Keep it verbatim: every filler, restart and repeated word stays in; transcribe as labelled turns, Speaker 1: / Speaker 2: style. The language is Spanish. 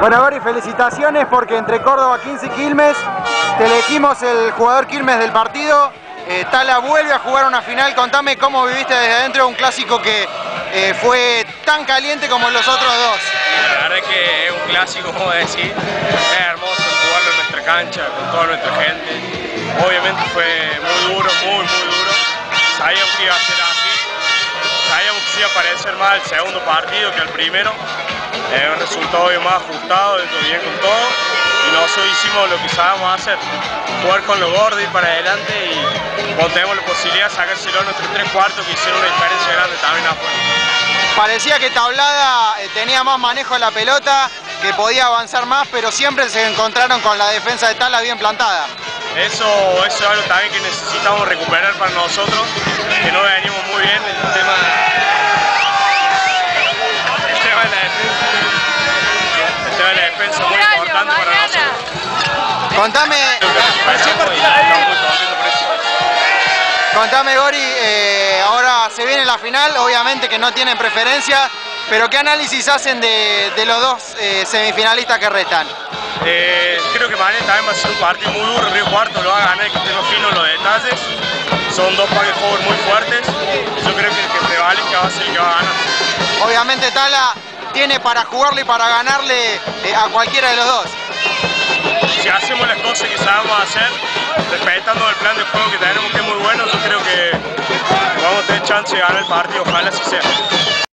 Speaker 1: Bueno, Gori, felicitaciones porque entre Córdoba quince y Quilmes te elegimos el jugador Quilmes del partido. Eh, Tala vuelve a jugar una final. Contame cómo viviste desde adentro un clásico que eh, fue tan caliente como los otros dos.
Speaker 2: La verdad es que es un clásico, como decir, es hermoso jugarlo en nuestra cancha, con toda nuestra gente. Obviamente fue muy duro, muy, muy duro. Sabíamos que iba a ser así. Sabíamos que se iba a parecer más el segundo partido que el primero. Es un resultado más ajustado, dentro bien con todo. Y nosotros hicimos lo que sabemos hacer. Jugar con los gordos, ir para adelante y cuando tenemos la posibilidad de sacárselo a nuestros tres cuartos que hicieron una diferencia grande también afuera.
Speaker 1: Parecía que Tablada eh, tenía más manejo de la pelota, que podía avanzar más, pero siempre se encontraron con la defensa de Tala bien plantada.
Speaker 2: Eso, eso es algo también que necesitamos recuperar para nosotros, que no venimos muy bien en el tema, el tema de la defensa. El tema de la defensa es muy importante para nosotros.
Speaker 1: Contame, contame Gori, eh, ahora se viene la final, obviamente que no tienen preferencia, pero ¿qué análisis hacen de, de los dos eh, semifinalistas que restan?
Speaker 2: Eh, creo que mañana también va a ser un partido muy duro. Río Cuarto lo va a ganar, que estén finos los detalles. Son dos pack forward muy fuertes. Yo creo que el que prevalezca va a ser el que va a ganar.
Speaker 1: Obviamente Tala tiene para jugarle y para ganarle eh, a cualquiera de los dos.
Speaker 2: Si hacemos las cosas que sabemos hacer, respetando el plan de juego que tenemos, que es muy bueno, yo creo que vamos a tener chance de ganar el partido. Ojalá así sea.